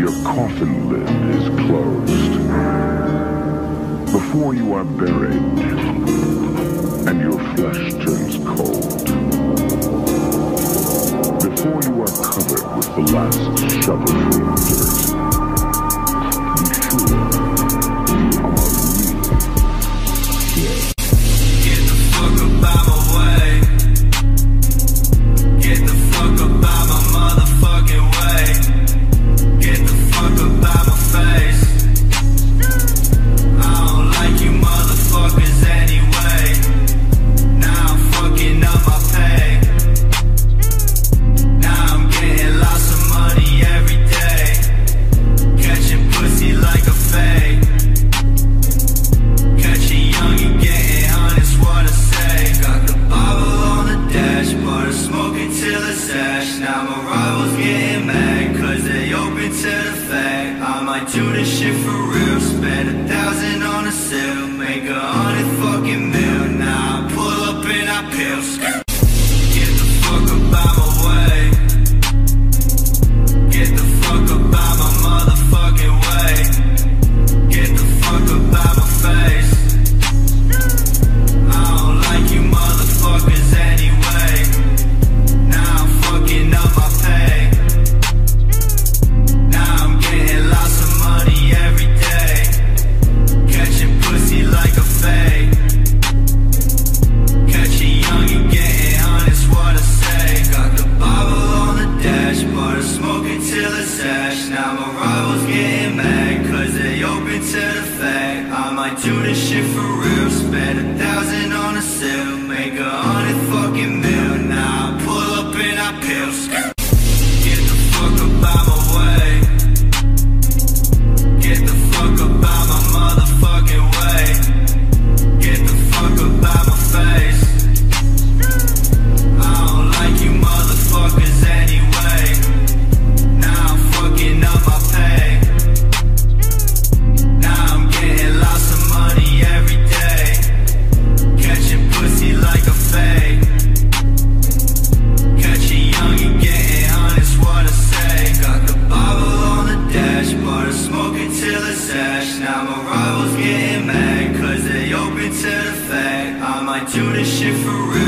your coffin lid is closed. Before you are buried and your flesh turns cold. Before you are covered with the last shovelful of dirt. Be sure you are dead. Get the fuck up out my way. Get the fuck up out my motherfucking way. Get the fuck up out my face. I don't like you motherfuckers anyway. Now I'm fucking up my pay. Now I'm getting lots of money every day. Catching pussy like a fade. Catching young and getting honest, what I say. Got the bottle on the dash, but I smoke it till it's ash. Now my rivals getting mad, cause they open to the fact I might do this shit for real. Spend 1,000 on a sale, make 100 fucking mil. Now I pull up and I peel. Get the fuck up out my way. Get the fuck up out my motherfucking way. Get the fuck up out my face. I don't like you motherfuckers anyway. Now I'm fucking up my pay. Now I'm getting lots of money every day. Catching pussy like a fade. Catching young and getting honest, what I say. Got the bottle on the dash, but I smoke it till it's ash. Now my rivals getting mad, cause they open to the fact I might do this shit for real. Spend 1,000 on a sale, make 100 fucking mil. Now I pull up and I peel. Get the fuck up out my way. Get the fuck up out my motherfucking way. Get the fuck up out my face. I don't like you motherfuckers anyway. Now I'm fucking up my pay. Now I'm getting lots of money every day. Catching pussy like a fade. Catching young and getting honest, what I say. Got the bottle on the dash, but I smoke it till it's ash. Now my rivals getting mad, cause they open to the fact I might do this shit for real.